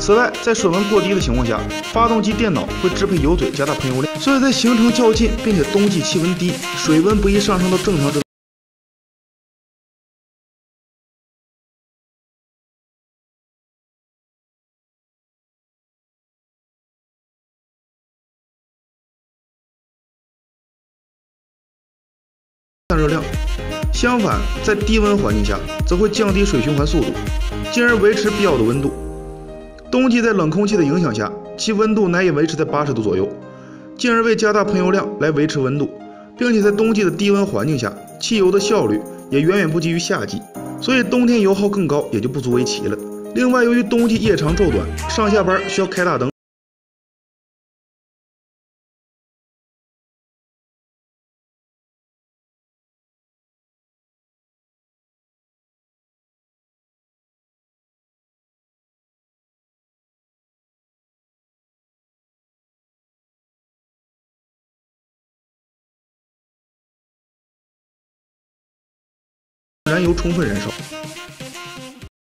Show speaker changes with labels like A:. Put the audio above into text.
A: 此外，在水温过低的情况下，发动机电脑会支配油嘴加大喷油量，所以在行程较近并且冬季气温低、水温不易上升到正常值。热量。相反，在低温环境下，则会降低水循环速度，进而维持必要的温度。冬季在冷空气的影响下，其温度难以维持在80度左右，进而为加大喷油量来维持温度，并且在冬季的低温环境下，汽油的效率也远远不及于夏季，所以冬天油耗更高也就不足为奇了。另外，由于冬季夜长昼短，上下班需要开大灯。燃油充分燃烧。